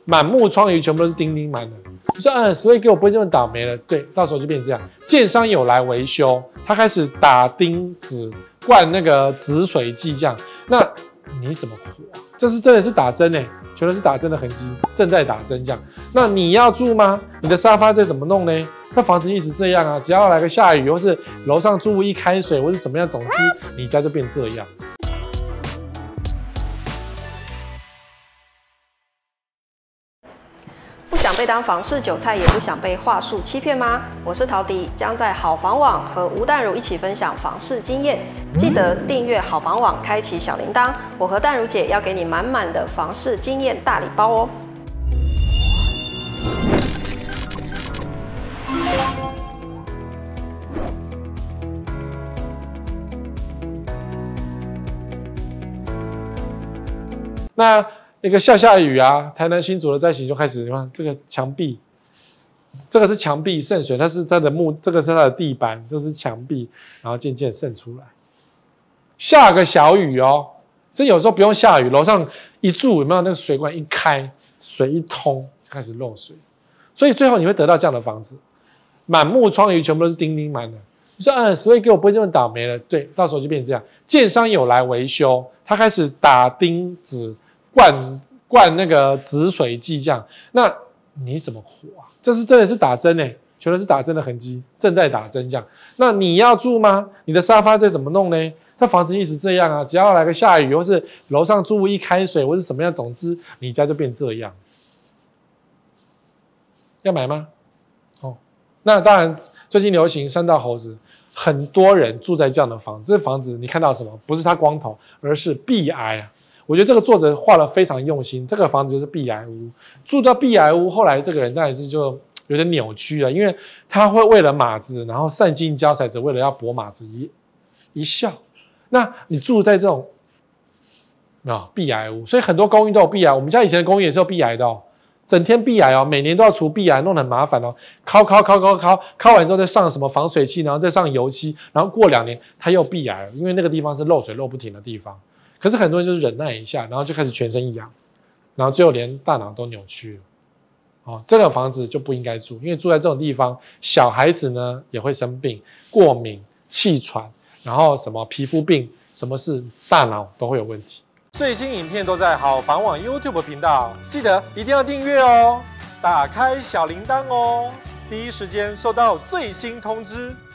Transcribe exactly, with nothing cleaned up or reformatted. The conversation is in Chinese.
满目疮痍，全部都是钉钉满的。你说，嗯，所以给我不会这么倒霉了。对，到时候就变成这样。建商有来维修，他开始打钉子、灌那个止水剂，这样，那你怎么活啊？这是真的是打针哎、欸，全都是打针的痕迹，正在打针这样。那你要住吗？你的沙发这怎么弄呢？那房子一直这样啊，只要来个下雨，或是楼上住户一开水，或是什么样，总之你家就变这样。 不想被当房市韭菜，也不想被话术欺骗吗？我是陶迪，将在好房网和吴淡如一起分享房市经验。记得订阅好房网，开启小铃铛。我和淡如姐要给你满满的房市经验大礼包哦。 那那个下下雨啊，台南新竹的灾情就开始，你看这个墙壁，这个是墙壁渗水，它是它的木，这个是它的地板，这是墙壁，然后渐渐渗出来。下个小雨哦，所以有时候不用下雨，楼上一住有没有那个水管一开，水一通开始漏水，所以最后你会得到这样的房子，满目疮痍，全部都是钉钉满的。你说，嗯，所以给我不会这么倒霉了。对，到时候就变成这样。建商有来维修，他开始打钉子、灌灌那个止水剂，这样，那你怎么活啊？这是真的是打针哎、欸，全都是打针的痕迹，正在打针这样。那你要住吗？你的沙发这怎么弄呢？那房子一直这样啊，只要来个下雨，或是楼上住户一开水，或是什么样，总之你家就变这样。要买吗？哦，那当然，最近流行山道猴子。很多人住在这样的房子，这房子你看到什么？不是它光头，而是壁癌啊！我觉得这个作者画得非常用心。这个房子就是壁癌屋，住到壁癌屋，后来这个人当然是就有点扭曲了，因为他会为了马子，然后散尽交财，只为了要博马子一一笑。那你住在这种啊壁癌屋，所以很多公寓都有壁癌。我们家以前的公寓也是有壁癌的哦。整天壁癌哦，每年都要除壁癌，弄得很麻烦哦。敲敲敲敲敲，敲完之后再上什么防水漆，然后再上油漆，然后过两年它又壁癌了，因为那个地方是漏水漏不停的地方。可是很多人就是忍耐一下，然后就开始全身一痒，然后最后连大脑都扭曲了。哦，这个房子就不应该住，因为住在这种地方，小孩子呢也会生病、过敏、气喘，然后什么皮肤病，什么是大脑都会有问题。最新影片都在好房网 YouTube 频道，记得一定要订阅哦，打开小铃铛哦，第一时间收到最新通知。